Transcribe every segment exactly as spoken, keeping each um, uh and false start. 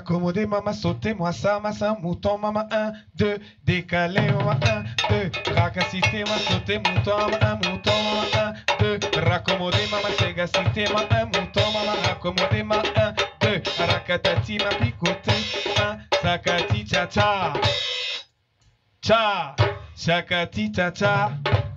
Raccommodez, maman, sautez-moi ça, massa, mouton, maman, un, deux, décalez, maman, un, deux, racassitez, maman, sautez, mouton, maman, un, mouton, maman, un, deux, raccommodez, maman, ségacitez, maman, un, mouton, maman, raccommodez, maman, un, deux, racatati, ma picoté, un, sakati, cha, cha, cha, sakati, cha, cha.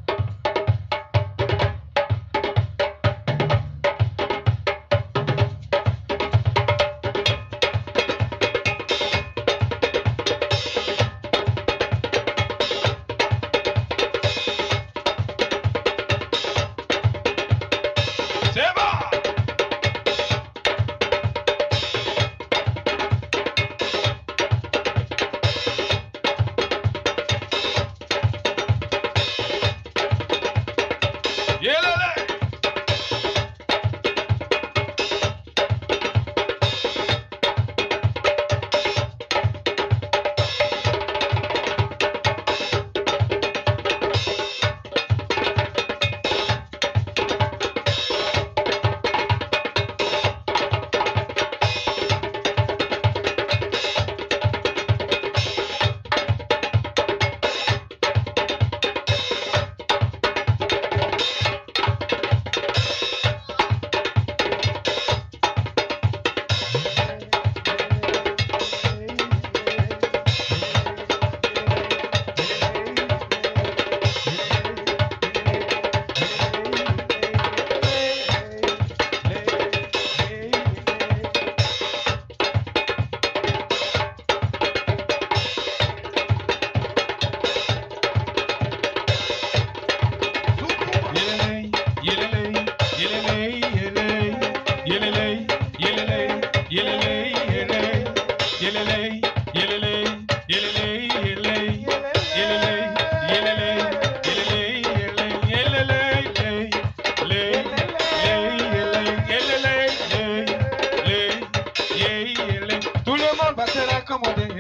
Tout le monde va se raccommoder.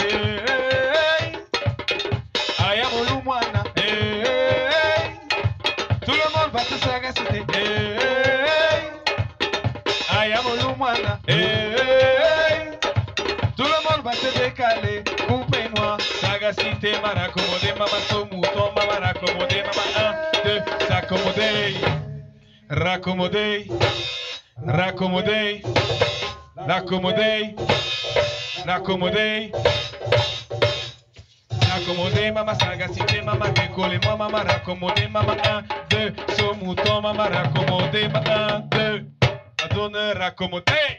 Aya molumwana. Tout le monde va se sagaciter. Aya molumwana. Tout le monde va se décaler. Coupez-moi. Sagacité, ma raccommoder, maman, son mouton, maman, raccommoder, maman, un, deux, s'accommoder. Raccommoder. Raccommoder. Raccommoder. Raccommoder. Raccommoder, maman, sagacité, maman, décollez-moi, maman, raccommoder, maman, un, deux, son mouton, maman, raccommoder, maman, un, deux, à donner, raccommoder.